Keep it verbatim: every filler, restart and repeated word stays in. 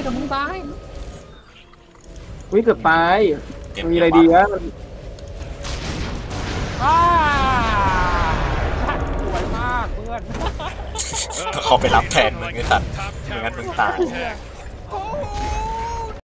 แต่มึงตายวิ่งเกือบตายเก็บมีอะไรดีวะอ้าสวยมากเพื่อนเขาไปรับแทนมึงไอ้สัตว์ไม่งั้นมึงตายโอ้โห